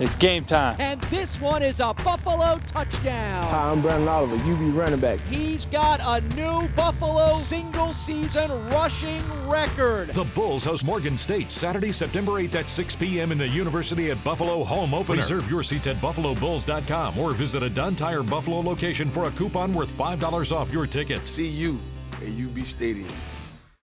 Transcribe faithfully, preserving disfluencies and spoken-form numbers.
It's game time. And this one is a Buffalo touchdown. Hi, I'm Brandon Oliver, U B running back. He's got a new Buffalo single-season rushing record. The Bulls host Morgan State Saturday, September eighth at six p m in the University at Buffalo home opener. Reserve your seats at buffalo bulls dot com or visit a Dunn Tire Buffalo location for a coupon worth five dollars off your tickets. See you at U B Stadium.